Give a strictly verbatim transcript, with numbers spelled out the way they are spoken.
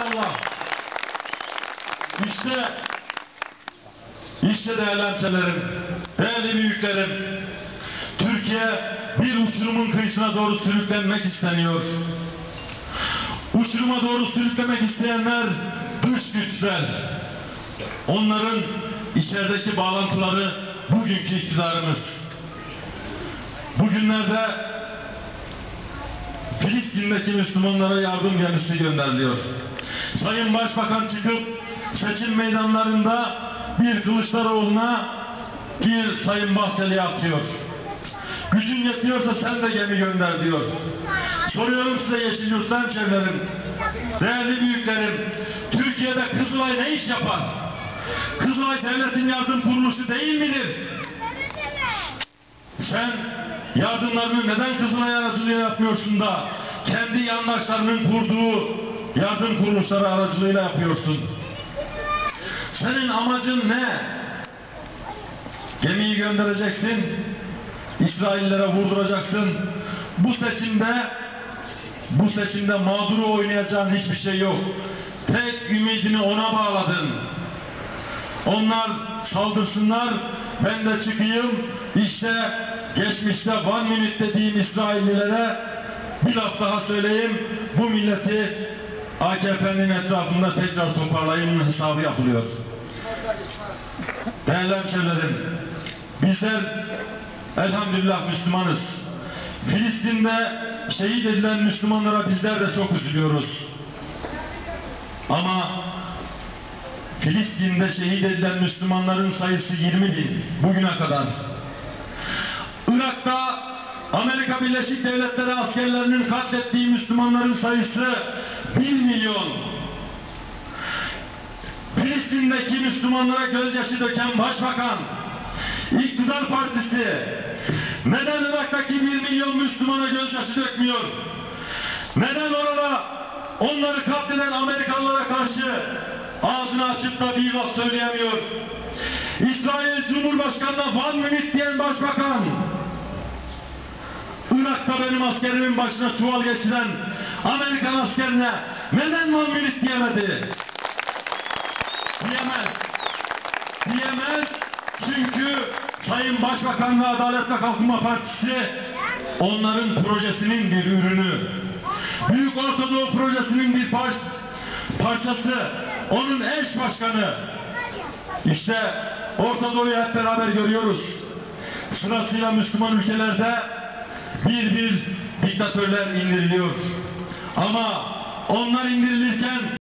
Allah. İşte, işte değerli hemşehrilerim, değerli büyüklerim, Türkiye bir uçurumun kıyısına doğru sürüklenmek isteniyor. Uçuruma doğru sürüklemek isteyenler dış güçler. Onların içerideki bağlantıları bugünkü iktidarımız. Bugünlerde Filistin'deki Müslümanlara yardım gemisi gönderiliyor. Sayın Başbakan çıkıp seçim meydanlarında bir Kılıçdaroğlu'na, bir Sayın Bahçeli'ye atıyor. Gücün yetiyorsa sen de gemi gönder diyor. Soruyorum size Yeşilyurt hemşehrilerim, değerli büyüklerim, Türkiye'de Kızılay ne iş yapar? Kızılay devletin yardım kuruluşu değil midir? Sen yardımlarını neden Kızılay aracılığıyla yapmıyorsun da kendi yandaşlarının kurduğu yardım kuruluşları aracılığıyla yapıyorsun? Senin amacın ne? Gemiyi göndereceksin, İsraillere vurduracaksın. Bu seçimde bu seçimde mağduru oynayacağın hiçbir şey yok. Tek ümidini ona bağladın. Onlar saldırsınlar, ben de çıkayım, işte geçmişte one minute dediğim İsraillilere bir laf daha söyleyeyim, bu milleti A K P'nin etrafında tekrar toparlayın hesabı yapılıyor. Değerli hemşehrilerim, bizler elhamdülillah Müslümanız. Filistin'de şehit edilen Müslümanlara bizler de çok üzülüyoruz. Ama Filistin'de şehit edilen Müslümanların sayısı yirmi bin bugüne kadar. Irak'ta Amerika Birleşik Devletleri askerlerinin katlettiği Müslümanların sayısı bir milyon. Filistin'deki Müslümanlara gözyaşı döken Başbakan, İktidar Partisi neden Irak'taki bir milyon Müslümana gözyaşı dökmüyor? Neden orada onları katleden Amerikalılara karşı ağzını açıp da bir laf söyleyemiyor? İsrail Cumhurbaşkanı'na one minute diyen Başbakan, Irak'ta benim askerimin başına çuval geçiren Amerikan askerine neden one minute diyemedi? Diyemez. Diyemez çünkü Sayın Başbakan ve Adalet ve Kalkınma Partisi onların projesinin bir ürünü. Büyük Orta Doğu projesinin bir par parçası. Onun eş başkanı. İşte Orta Doğu'yu hep beraber görüyoruz. Sırasıyla Müslüman ülkelerde bir bir diktatörler indiriliyor. Ama onlar indirilirken